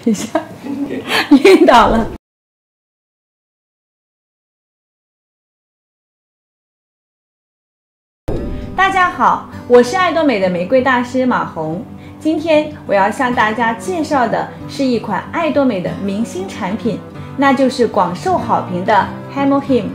一下，晕倒了。大家好，我是爱多美的玫瑰大师马红。今天我要向大家介绍的是一款爱多美的明星产品，那就是广受好评的 HemoHim。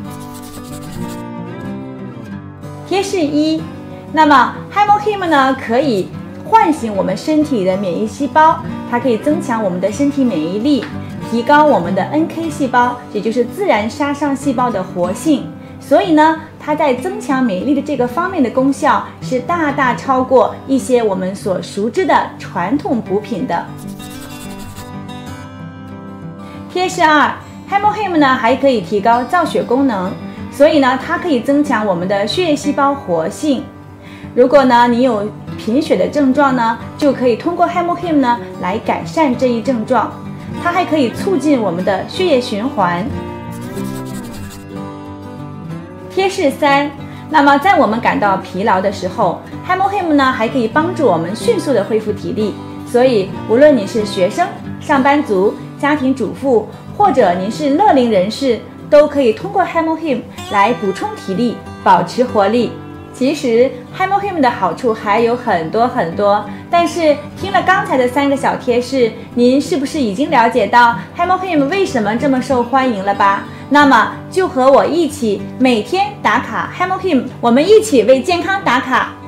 贴士1，那么 HemoHim 呢可以唤醒我们身体的免疫细胞，它可以增强我们的身体免疫力，提高我们的 NK 细胞，也就是自然杀伤细胞的活性。所以呢，它在增强免疫力的这个方面的功效是大大超过一些我们所熟知的传统补品的。贴士2， HemoHim 呢还可以提高造血功能，所以呢它可以增强我们的血液细胞活性。如果呢你有贫血的症状呢，就可以通过 HemoHim 呢来改善这一症状。它还可以促进我们的血液循环。贴士3，那么在我们感到疲劳的时候 ，HemoHim 呢还可以帮助我们迅速的恢复体力。所以，无论你是学生、上班族、家庭主妇，或者您是乐龄人士，都可以通过 HemoHim 来补充体力，保持活力。其实 HemoHim 的好处还有很多，但是听了刚才的3个小贴士，您是不是已经了解到 HemoHim 为什么这么受欢迎了吧？那么就和我一起每天打卡 HemoHim， 我们一起为健康打卡。